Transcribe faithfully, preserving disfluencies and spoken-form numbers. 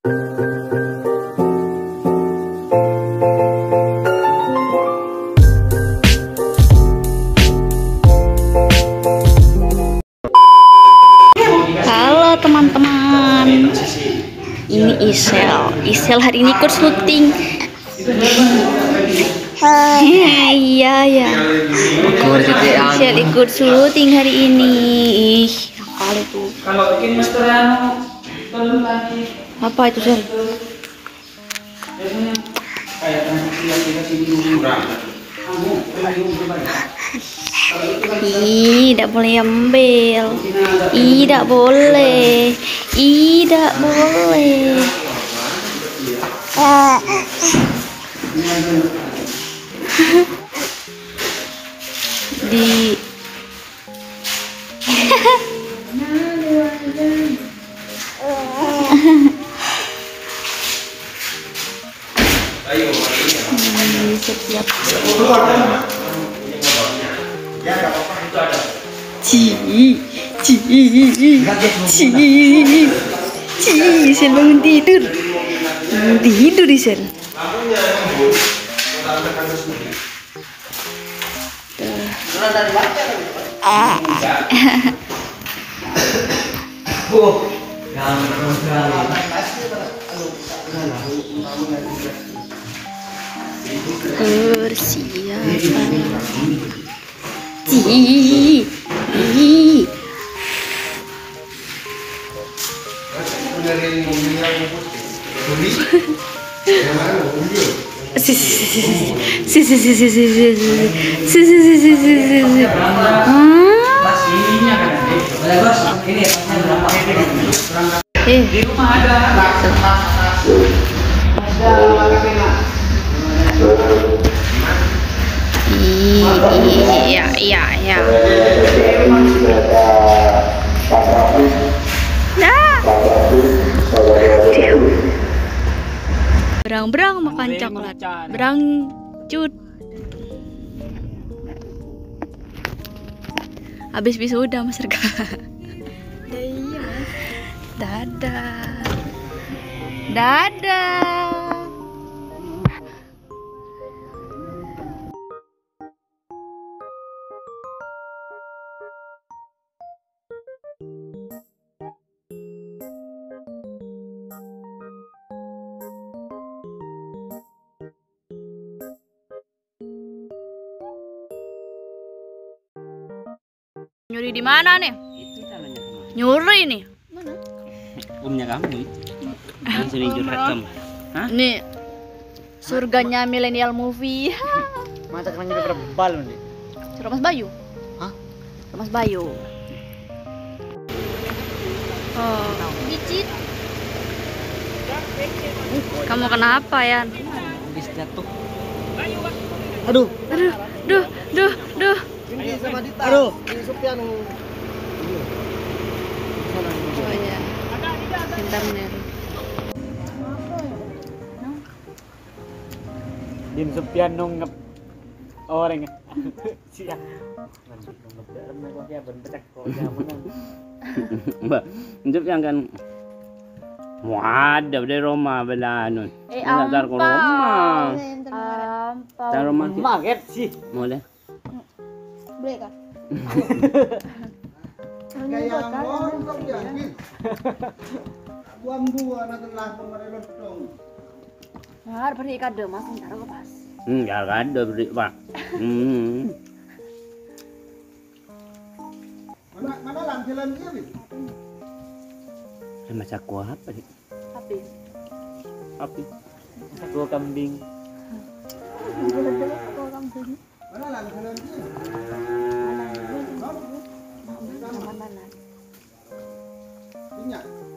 Halo teman-teman, ini Isel. Isel hari ini ikut syuting. Iya ya. Isel ikut syuting hari ini. Ih, nakal itu. Kalau bikin masteran turun lagi. Apa itu Sel? Biasanya kayak aplikasi dulu. Ih, tidak boleh ambil. Ih, tidak boleh. Ih, tidak boleh. Di Hmm, siap-siap. Ci, ci, ci, ci, Sel bangun tidur. Bangun tidur di Sel. Ah. Persiapan. Ci, ci. Si si si si si si si si si si si si si si si si. Eh, Di rumah ada. Iya, iya, iya. Nah. Berang-berang makan coklat. Berang cut. Habis wisuda Mas Rega. Dadah. Dadah. Nyuri di mana nih? Itu calonnya kamu. Nyuri nih. Mana? Omnya kamu itu. Yang sering curhat kamu. Hah? Nih. Surganya milenial movie. Mata kerangnya berbal nih. Suruh Mas Bayu. Hah? Mas Bayu. Oh, bicit. Kamu kenapa ya? Habis jatuh. Aduh. Aduh, duh, duh, duh. Ini sama Dita. Aduh. Ini Sopian. Oh ya. Bentar-bentar. Din Sopian nung ngep orang. Siap. Mbak, untuk yang kan waduh dari Roma belanun. Eh, Enggak ke Roma. Ampau. Tar Roma Maget sih. boleh. Boleh kah? Kayak ngomong kau jangan. Buang buah nanti lah pemerintah dong. Nah, beri kado Mas, ntar aku pas. Enggak ada beri, Pak. Hmm. Mana mana lampilan dia, Bi? Masak kuah apa sih? Tapi Api. Masak kuah kambing. Mana lampilan dia? mana? Minyak.